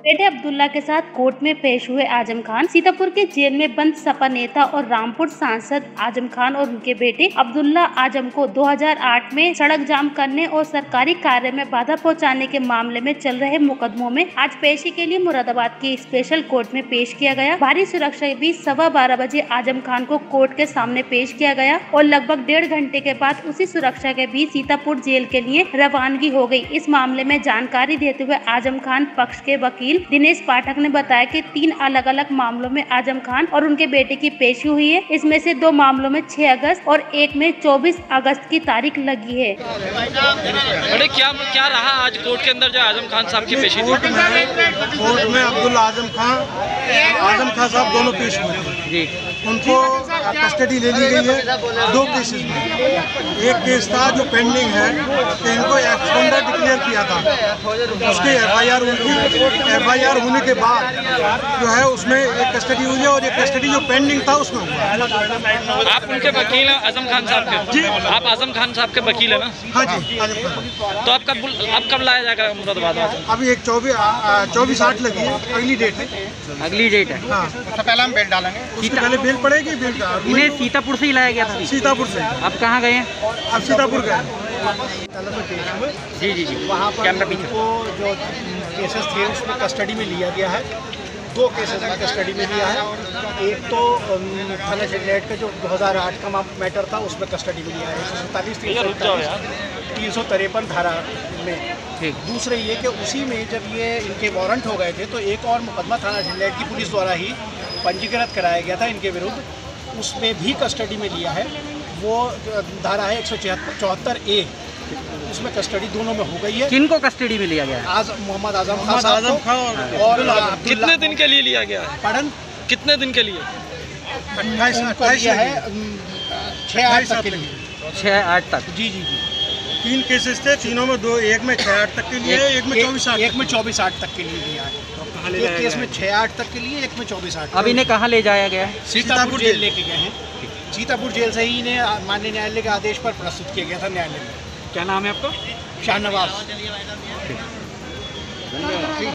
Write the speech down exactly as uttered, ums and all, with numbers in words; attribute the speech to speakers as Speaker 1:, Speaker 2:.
Speaker 1: बेटे अब्दुल्ला के साथ कोर्ट में पेश हुए आजम खान। सीतापुर के जेल में बंद सपा नेता और रामपुर सांसद आजम खान और उनके बेटे अब्दुल्ला आजम को दो हज़ार आठ में सड़क जाम करने और सरकारी कार्य में बाधा पहुंचाने के मामले में चल रहे मुकदमों में आज पेशी के लिए मुरादाबाद की स्पेशल कोर्ट में पेश किया गया। भारी सुरक्षा के बीच सवा बारह बजे आजम खान को कोर्ट के सामने पेश किया गया और लगभग डेढ़ घंटे के बाद उसी सुरक्षा के बीच सीतापुर जेल के लिए रवानगी हो गयी। इस मामले में जानकारी देते हुए आजम खान पक्ष के वकील दिनेश पाठक ने बताया कि तीन अलग अलग मामलों में आजम खान और उनके बेटे की पेशी हुई है। इसमें से दो मामलों में छह अगस्त और एक में चौबीस अगस्त की तारीख लगी है।
Speaker 2: बड़े क्या क्या रहा आज कोर्ट के अंदर जो आजम खान साहब की पेशी
Speaker 3: कोर्ट में कोर्ट में अब्दुल्ला आजम खान आजम खान साहब दोनों पेश हुए जी। उनको कस्टडी ले ली गई है दो केसेस में। एक केस था जो पेंडिंग है कि इनको एक्सपेंडर डिक्लेयर किया था, उसकी एफ आई आर हुई। एफ आई आर होने के बाद जो है उसमें एक कस्टडी हुई है और एक कस्टडी जो पेंडिंग था उसमें हुआ।
Speaker 2: आप उनके वकील हैं आजम खान साहब के?
Speaker 3: जी,
Speaker 2: आप आजम खान साहब के वकील है ना?
Speaker 3: हाँ जी, आजम खान।
Speaker 2: तो आप कब अब कब लाया जाएगा मुरादाबाद?
Speaker 3: अभी एक चौबीस चौबीस आठ लगी है, अगली डेट है।
Speaker 2: अगली डेट है।
Speaker 3: हाँ, सबसे पहले हम बेल डालेंगे, उससे पहले बेल पड़ेगी। बेल
Speaker 2: इन्हें सीतापुर से ही लाया गया था?
Speaker 3: सीतापुर से।
Speaker 2: अब कहाँ गए हैं?
Speaker 3: अब सीतापुर गए।
Speaker 2: जी जी जी,
Speaker 4: वहाँ पर उनको जो केसेस थे उसमें कस्टडी में लिया गया है। दो केसेस में कस्टडी में लिया है। एक तो थाना चिल्लेट का जो दो हज़ार आठ का मैटर था उसमें कस्टडी में लिया है एक सौ सैंतालीस तीन सौ तिरपन धारा में। दूसरे ये कि उसी में जब ये इनके वारंट हो गए थे तो एक और मुकदमा थाना चिल्लेट की पुलिस द्वारा ही पंजीकृत कराया गया था इनके विरुद्ध, उसमें भी कस्टडी में लिया है। वो धारा है एक सौ चौहत्तर ए, उसमें कस्टडी दोनों में हो गई है।
Speaker 2: किनको कस्टडी में लिया गया है?
Speaker 4: आज मोहम्मद आजम खान आजम खान और
Speaker 2: कितने दिन के लिए लिया गया है?
Speaker 4: पढ़न
Speaker 2: कितने दिन के लिए?
Speaker 4: अट्ठाईस है, छः आठ तक के लिए।
Speaker 2: छः आठ तक?
Speaker 4: जी जी जी।
Speaker 3: तीन केसेस थे, तीनों में दो, एक में छः आठ तक के लिए, एक में चौबीस आठ
Speaker 4: एक में चौबीस आठ तक के लिए लिया है। एक केस में छः आठ तक के लिए, एक में चौबीस आठ।
Speaker 2: अब इन्हें कहाँ ले जाया गया है?
Speaker 4: सीतापुर जेल लेके गए हैं। सीतापुर जेल से ही इन्हें माननीय न्यायालय के आदेश पर प्रस्तुत किया गया था न्यायालय में।
Speaker 2: क्या नाम है आपका?
Speaker 4: शाहनवाज।